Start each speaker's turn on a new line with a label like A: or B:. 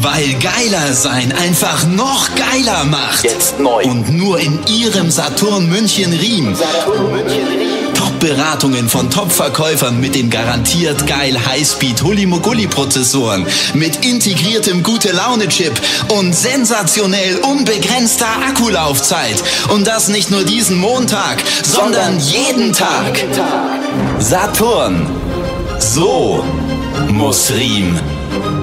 A: Weil geiler sein einfach noch geiler macht.
B: Jetzt neu.
A: Und nur in Ihrem Saturn München Riem. Top-Beratungen von Top-Verkäufern mit den garantiert geil Highspeed-Hulli-Mogulli-Prozessoren, mit integriertem Gute-Laune-Chip und sensationell unbegrenzter Akkulaufzeit. Und das nicht nur diesen Montag, sondern jeden Tag. Saturn. So muss Riem.